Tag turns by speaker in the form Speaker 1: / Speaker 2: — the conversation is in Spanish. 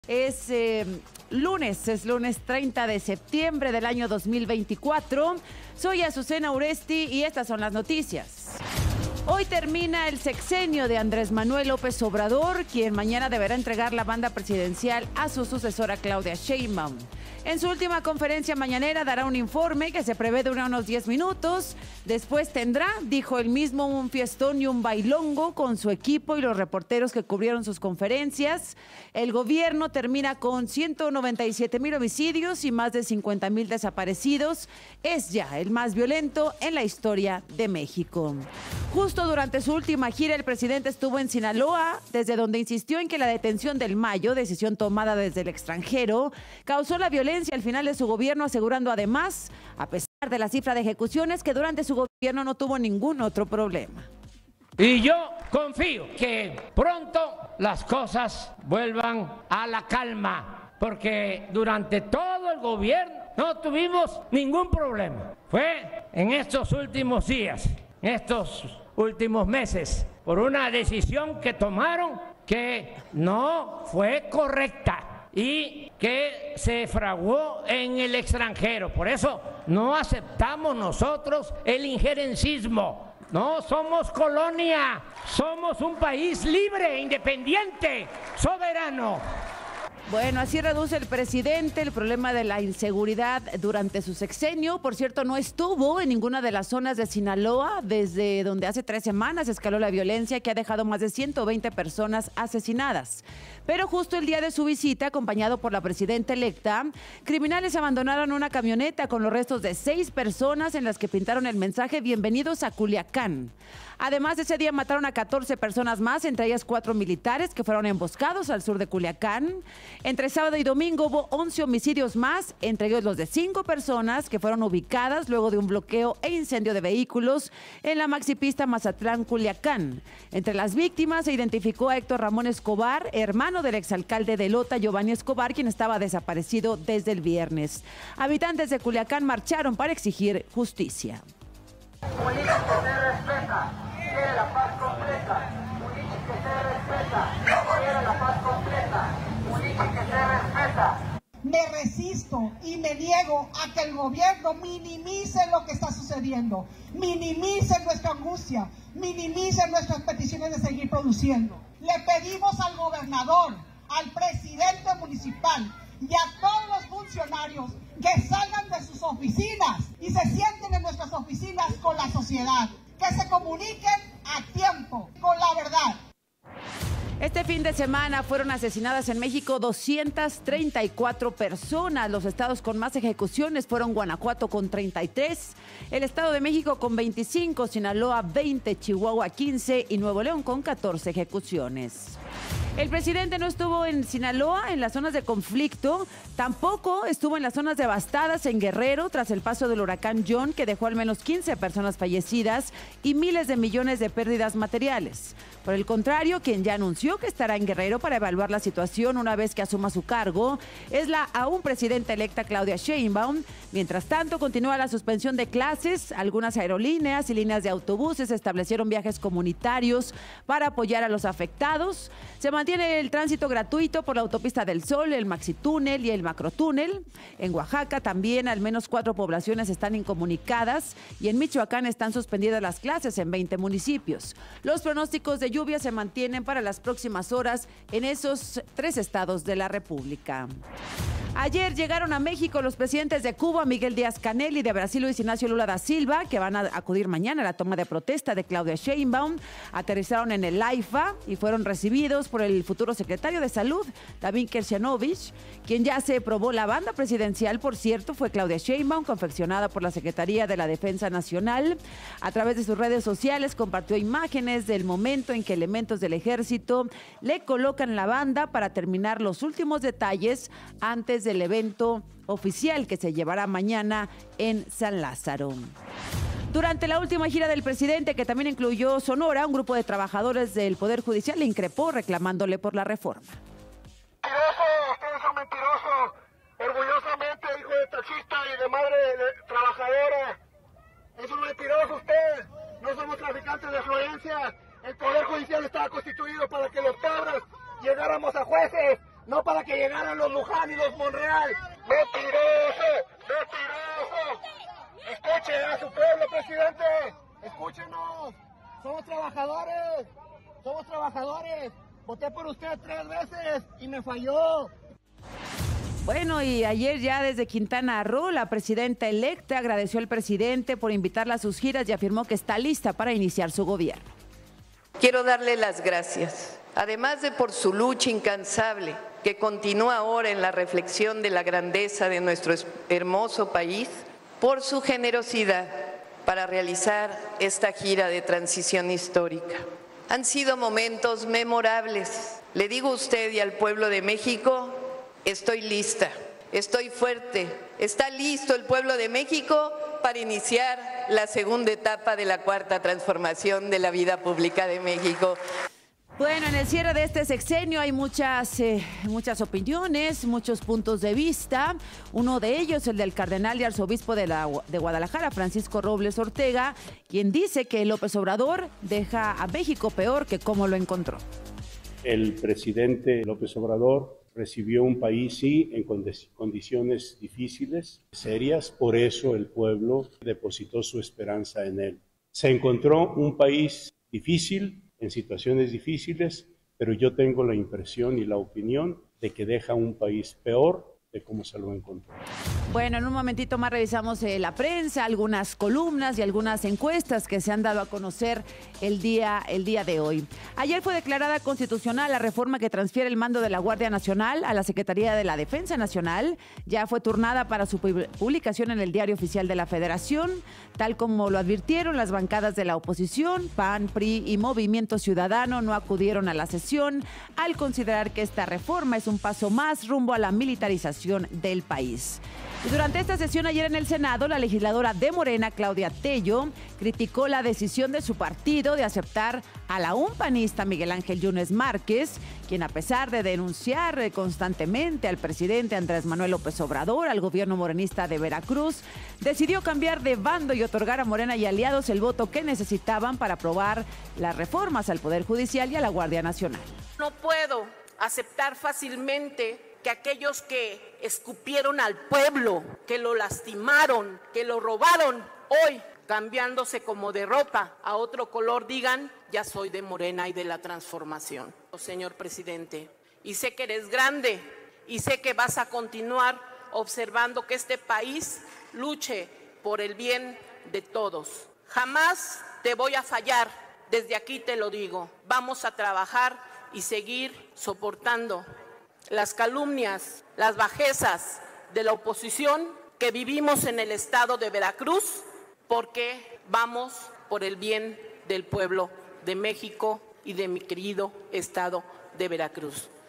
Speaker 1: Es lunes 30 de septiembre del año 2024. Soy Azucena Uresti y estas son las noticias. Hoy termina el sexenio de Andrés Manuel López Obrador, quien mañana deberá entregar la banda presidencial a su sucesora Claudia Sheinbaum. En su última conferencia mañanera dará un informe que se prevé durar unos 10 minutos. Después tendrá, dijo él mismo, un fiestón y un bailongo con su equipo y los reporteros que cubrieron sus conferencias. El gobierno termina con 197,000 homicidios y más de 50,000 desaparecidos. Es ya el más violento en la historia de México. Justo durante su última gira, el presidente estuvo en Sinaloa, desde donde insistió en que la detención del Mayo, decisión tomada desde el extranjero, causó la violencia al final de su gobierno, asegurando además, a pesar de la cifra de ejecuciones, que durante su gobierno no tuvo ningún otro problema.
Speaker 2: Y yo confío que pronto las cosas vuelvan a la calma, porque durante todo el gobierno no tuvimos ningún problema. Fue en estos últimos días, en estos últimos meses, por una decisión que tomaron que no fue correcta y que se fraguó en el extranjero. Por eso no aceptamos nosotros el injerencismo. No somos colonia, somos un país libre, independiente, soberano.
Speaker 1: Bueno, así reduce el presidente el problema de la inseguridad durante su sexenio. Por cierto, no estuvo en ninguna de las zonas de Sinaloa, desde donde hace 3 semanas escaló la violencia que ha dejado más de 120 personas asesinadas. Pero justo el día de su visita, acompañado por la presidenta electa, criminales abandonaron una camioneta con los restos de 6 personas en las que pintaron el mensaje "Bienvenidos a Culiacán". Además, ese día mataron a 14 personas más, entre ellas 4 militares que fueron emboscados al sur de Culiacán. Entre sábado y domingo hubo 11 homicidios más, entre ellos los de 5 personas que fueron ubicadas luego de un bloqueo e incendio de vehículos en la maxipista Mazatlán-Culiacán. Entre las víctimas se identificó a Héctor Ramón Escobar, hermano del exalcalde de Lota, Giovanni Escobar, quien estaba desaparecido desde el viernes. Habitantes de Culiacán marcharon para exigir justicia.
Speaker 3: Política que se respeta, quiere la paz completa. Política que se respeta, quiere la paz completa. Política que se respeta.
Speaker 4: Me resisto y me niego a que el gobierno minimice lo que está sucediendo, minimice nuestra angustia, minimice nuestras peticiones de seguir produciendo. Le pedimos al gobernador, al presidente municipal y a todos los funcionarios que salgan de sus oficinas y se sienten en nuestras oficinas con la sociedad, que se comuniquen a tiempo, con la verdad.
Speaker 1: Este fin de semana fueron asesinadas en México 234 personas. Los estados con más ejecuciones fueron Guanajuato con 33, el Estado de México con 25, Sinaloa 20, Chihuahua 15 y Nuevo León con 14 ejecuciones. El presidente no estuvo en Sinaloa, en las zonas de conflicto, tampoco estuvo en las zonas devastadas en Guerrero tras el paso del huracán John, que dejó al menos 15 personas fallecidas y miles de millones de pérdidas materiales. Por el contrario, quien ya anunció que estará en Guerrero para evaluar la situación una vez que asuma su cargo es la aún presidenta electa Claudia Sheinbaum. Mientras tanto, continúa la suspensión de clases. Algunas aerolíneas y líneas de autobuses establecieron viajes comunitarios para apoyar a los afectados. Se mantiene el tránsito gratuito por la Autopista del Sol, el Maxitúnel y el Macrotúnel. En Oaxaca también al menos 4 poblaciones están incomunicadas y en Michoacán están suspendidas las clases en 20 municipios. Los pronósticos de lluvia se mantienen para las próximas horas en esos 3 estados de la República. Ayer llegaron a México los presidentes de Cuba, Miguel Díaz-Canel, y de Brasil, Luis Ignacio Lula da Silva, que van a acudir mañana a la toma de protesta de Claudia Sheinbaum. Aterrizaron en el AIFA y fueron recibidos por el futuro secretario de Salud, David Kersianovich, quien ya se probó la banda presidencial, por cierto, fue Claudia Sheinbaum, confeccionada por la Secretaría de la Defensa Nacional. A través de sus redes sociales compartió imágenes del momento en que elementos del ejército le colocan la banda para terminar los últimos detalles antes del evento oficial que se llevará mañana en San Lázaro. Durante la última gira del presidente, que también incluyó Sonora, un grupo de trabajadores del Poder Judicial le increpó reclamándole por la reforma.
Speaker 3: Mentirosos, ustedes son mentirosos, orgullosamente hijo de taxista y de madre de trabajadora. Es un mentiroso usted, no somos traficantes de influencia. El Poder Judicial estaba constituido para que los cabros llegáramos a jueces, no no para que llegaran los Luján y los Monreal. ¡Mentiroso! ¡Mentiroso! Escuche a su pueblo, presidente. Escúchenos. Somos trabajadores. Somos trabajadores. Voté por usted 3 veces y me falló.
Speaker 1: Bueno, y ayer ya desde Quintana Roo, la presidenta electa agradeció al presidente por invitarla a sus giras y afirmó que está lista para iniciar su gobierno.
Speaker 5: Quiero darle las gracias, además de por su lucha incansable, que continúa ahora en la reflexión de la grandeza de nuestro hermoso país, por su generosidad para realizar esta gira de transición histórica. Han sido momentos memorables. Le digo a usted y al pueblo de México, estoy lista, estoy fuerte, está listo el pueblo de México para iniciar la segunda etapa de la cuarta transformación de la vida pública de México.
Speaker 1: Bueno, en el cierre de este sexenio hay muchas opiniones, muchos puntos de vista. Uno de ellos, el del cardenal y arzobispo de Guadalajara, Francisco Robles Ortega, quien dice que López Obrador deja a México peor que como lo encontró.
Speaker 6: El presidente López Obrador recibió un país, sí, en condiciones difíciles, serias, por eso el pueblo depositó su esperanza en él. Se encontró un país difícil, en situaciones difíciles, pero yo tengo la impresión y la opinión de que deja un país peor de cómo se lo encontró.
Speaker 1: Bueno, en un momentito más revisamos la prensa, algunas columnas y algunas encuestas que se han dado a conocer el día de hoy. Ayer fue declarada constitucional la reforma que transfiere el mando de la Guardia Nacional a la Secretaría de la Defensa Nacional. Ya fue turnada para su publicación en el Diario Oficial de la Federación, tal como lo advirtieron las bancadas de la oposición. PAN, PRI y Movimiento Ciudadano no acudieron a la sesión al considerar que esta reforma es un paso más rumbo a la militarización del país. Y durante esta sesión ayer en el Senado, la legisladora de Morena, Claudia Tello, criticó la decisión de su partido de aceptar a la panista Miguel Ángel Yunes Márquez, quien a pesar de denunciar constantemente al presidente Andrés Manuel López Obrador, al gobierno morenista de Veracruz, decidió cambiar de bando y otorgar a Morena y aliados el voto que necesitaban para aprobar las reformas al Poder Judicial y a la Guardia Nacional.
Speaker 7: No puedo aceptar fácilmente que aquellos que escupieron al pueblo, que lo lastimaron, que lo robaron, hoy, cambiándose como de ropa a otro color, digan, ya soy de Morena y de la transformación. Señor presidente, y sé que eres grande, y sé que vas a continuar observando que este país luche por el bien de todos. Jamás te voy a fallar, desde aquí te lo digo. Vamos a trabajar y seguir soportando las calumnias, las bajezas de la oposición que vivimos en el estado de Veracruz, porque vamos por el bien del pueblo de México y de mi querido estado de Veracruz.